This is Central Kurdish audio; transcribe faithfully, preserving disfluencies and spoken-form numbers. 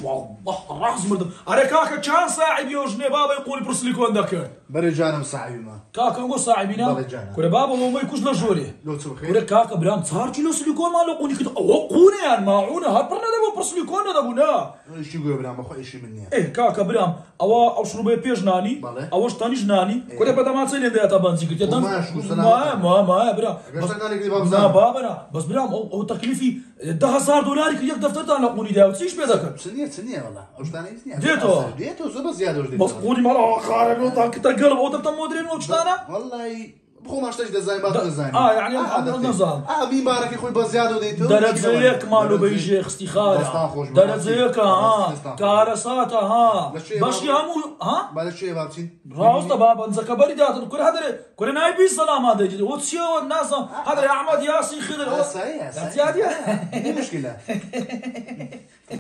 والله راس مردم أنا كاكا كان صاحبي وجني بابا يقول برسليكون ذاكر برجانم صاحبي ما كاكا نقول صاحبينا كل بابا ما يكوش لجوري لو تبخير كل كاكا برام صار كيلو سليكون ما لقوني كده أو قوني يعني معونه هبرنا ده برسليكون ده بنا ايش يقول برام اخو ايش مني إيه كاكا برام أو أو شنو بيبيج ناني أو شتاني جناني كل بدل ما تصير ده تبانزي كده ما ما ما برام بس لا بابنا بس برام أو أو تكلفي ده هزار دولار كي يقدر تطلع لقوني ده وتسيش بذاك سنية سنية والله أو شتاني سنية ديتو ديتو زبط زيادة وجديد بس قولي ماله خارج وطاك تقلب أو تبتم مدرين وشتانا والله بخو ما اشتاش ديزاين بعض ديزاين اه يعني النظام اه مين بارك يخوي بزيادة وديتو درت زيك مالو بيجي استخارة درت زيك ها كارسات ها باش يامو ها بعد شيء بابتين راوس بابا انزا كبري دات كل هذا كل ناي بي سلام هذا يجي وتسيو الناس هذا يا احمد ياسين خضر صحيح صحيح مشكلة